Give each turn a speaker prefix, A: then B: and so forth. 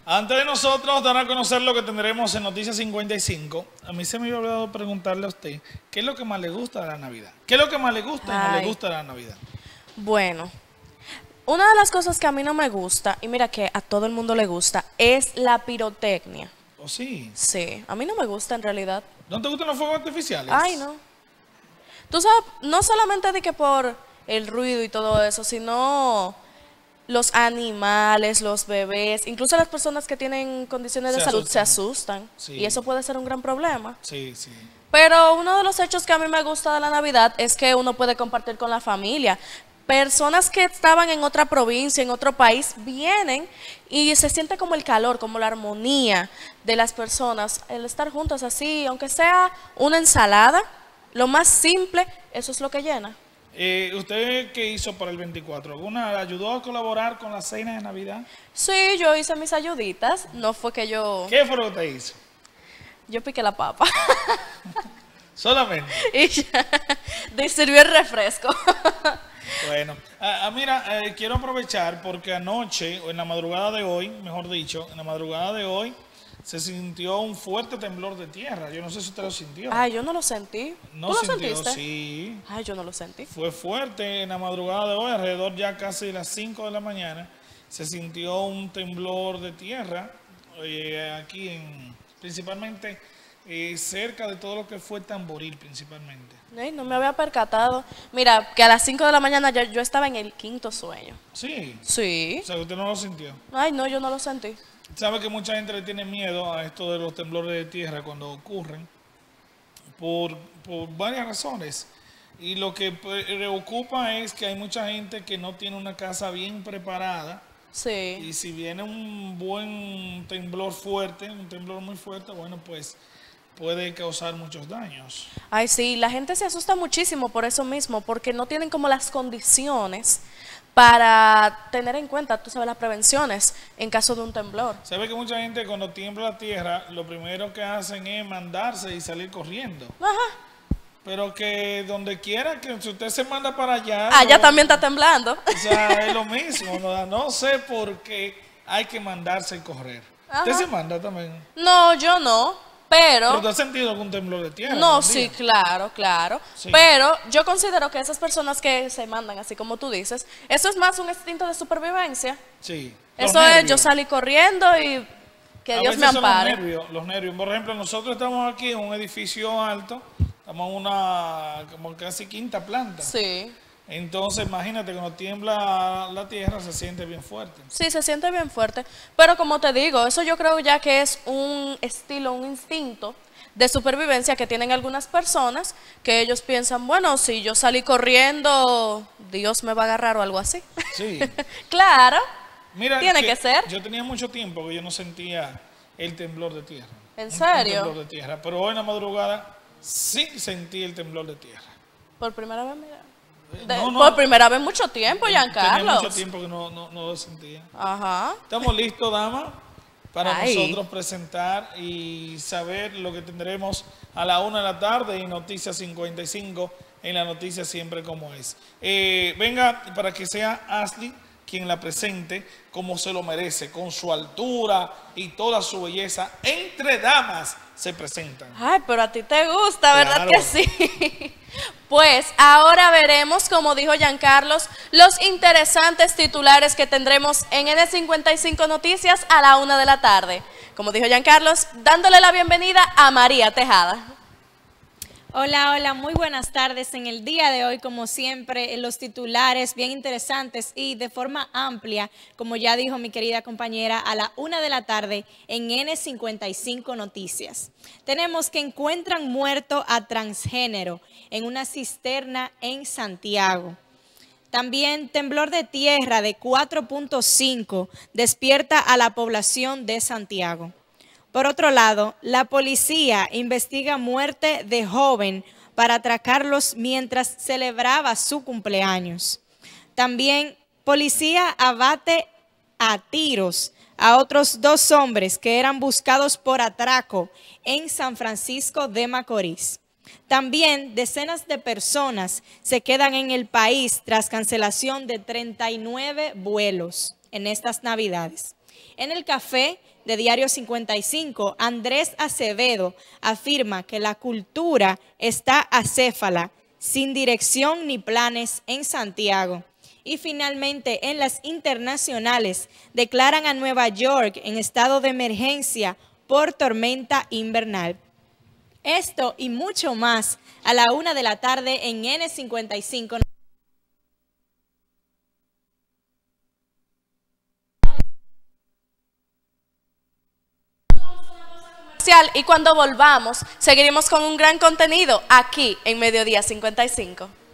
A: Antes de nosotros dar a conocer lo que tendremos en Noticias 55, a mí se me había olvidado preguntarle a usted, ¿qué es lo que más le gusta de la Navidad? ¿Qué es lo que más le gusta y no le gusta de la Navidad?
B: Bueno, una de las cosas que a mí no me gusta, y mira que a todo el mundo le gusta, es la pirotecnia.
A: ¿O sí?
B: Sí, a mí no me gusta en realidad.
A: ¿No te gustan los fuegos artificiales?
B: Ay, no. Tú sabes, no solamente de que por el ruido y todo eso, sino los animales, los bebés, incluso las personas que tienen condiciones de salud se asustan.
A: Sí.
B: Y eso puede ser un gran problema.
A: Sí, sí.
B: Pero uno de los hechos que a mí me gusta de la Navidad es que uno puede compartir con la familia. Personas que estaban en otra provincia, en otro país, vienen y se siente como el calor, como la armonía de las personas, el estar juntas así, aunque sea una ensalada, lo más simple, eso es lo que llena.
A: ¿Usted qué hizo para el 24? ¿Alguna ayudó a colaborar con la cena de Navidad?
B: Sí, yo hice mis ayuditas, no fue que yo...
A: ¿Qué fue lo que usted hizo?
B: Yo piqué la papa.
A: Solamente.
B: Y ya, sirvió el refresco.
A: Bueno, mira, quiero aprovechar porque anoche, o en la madrugada de hoy, mejor dicho, en la madrugada de hoy, se sintió un fuerte temblor de tierra. Yo no sé si usted lo sintió.
B: Ay, yo no lo sentí.
A: ¿No
B: ¿Tú lo
A: sintió?
B: sentiste?
A: Sí.
B: Ay, yo no lo sentí.
A: Fue fuerte en la madrugada de hoy, alrededor ya casi de las 5 de la mañana. Se sintió un temblor de tierra aquí principalmente cerca de todo lo que fue Tamboril principalmente.
B: Ay, no me había percatado. Mira, que a las 5 de la mañana yo estaba en el quinto sueño.
A: Sí.
B: Sí.
A: O sea, usted no lo sintió.
B: Ay, no, yo no lo sentí.
A: Sabe que mucha gente le tiene miedo a esto de los temblores de tierra cuando ocurren por varias razones. Y lo que preocupa es que hay mucha gente que no tiene una casa bien preparada.
B: Sí.
A: Y si viene un buen temblor fuerte, un temblor muy fuerte, bueno, pues puede causar muchos daños.
B: Ay, sí, la gente se asusta muchísimo por eso mismo, porque no tienen como las condiciones para tener en cuenta, tú sabes, las prevenciones en caso de un temblor.
A: Sabe que mucha gente cuando tiembla la tierra, lo primero que hacen es mandarse y salir corriendo.
B: Ajá.
A: Pero que donde quiera, que si usted se manda para allá...
B: Allá también está temblando.
A: O sea, es lo mismo, no sé por qué hay que mandarse y correr.
B: Ajá.
A: ¿Usted se manda también?
B: No, yo no.
A: ¿Pero tú has sentido algún temblor de tierra?
B: No, sí, claro, claro.
A: Sí.
B: Pero yo considero que esas personas que se mandan, así como tú dices, eso es más un instinto de supervivencia.
A: Sí.
B: Eso es yo salí corriendo y que Dios me ampare.
A: Los nervios. Por ejemplo, nosotros estamos aquí en un edificio alto, estamos en una como casi quinta planta.
B: Sí.
A: Entonces, imagínate, cuando tiembla la tierra se siente bien fuerte.
B: Sí, se siente bien fuerte. Pero como te digo, eso yo creo ya que es un estilo, un instinto de supervivencia que tienen algunas personas que ellos piensan, bueno, si yo salí corriendo, Dios me va a agarrar o algo así.
A: Sí.
B: Claro.
A: Mira,
B: tiene que ser.
A: Yo tenía mucho tiempo que yo no sentía el temblor de tierra.
B: ¿En serio?
A: Un temblor de tierra. Pero hoy en la madrugada sí sentí el temblor de tierra.
B: Por primera vez, mira.
A: No,
B: por primera vez en mucho tiempo, Giancarlo.
A: Tenía mucho tiempo que no lo sentía.
B: Ajá.
A: Estamos listos, dama, para
B: Ay.
A: nosotros presentar y saber lo que tendremos a la 1 de la tarde en Noticias 55, en la noticia siempre como es. Venga, para que sea Ashley quien la presente como se lo merece, con su altura y toda su belleza. Entre damas se presentan.
B: Ay, pero a ti te gusta, ¿verdad
A: Claro.
B: que sí? Pues ahora veremos, como dijo Giancarlos, los interesantes titulares que tendremos en N55 Noticias a la 1 de la tarde. Como dijo Giancarlos, dándole la bienvenida a María Tejada.
C: Hola, hola, muy buenas tardes. En el día de hoy, como siempre, los titulares bien interesantes y de forma amplia, como ya dijo mi querida compañera, a la 1 de la tarde en N55 Noticias. Tenemos que encuentran muerto a transgénero en una cisterna en Santiago. También temblor de tierra de 4.5 despierta a la población de Santiago. Por otro lado, la policía investiga muerte de joven para atracarlos mientras celebraba su cumpleaños. También policía abate a tiros a otros 2 hombres que eran buscados por atraco en San Francisco de Macorís. También decenas de personas se quedan en el país tras cancelación de 39 vuelos en estas Navidades. En el café de Diario 55, Andrés Acevedo afirma que la cultura está acéfala, sin dirección ni planes en Santiago. Y finalmente, en las internacionales, declaran a Nueva York en estado de emergencia por tormenta invernal. Esto y mucho más a la 1 de la tarde en N55.
B: Y cuando volvamos, seguiremos con un gran contenido aquí en Mediodía 55.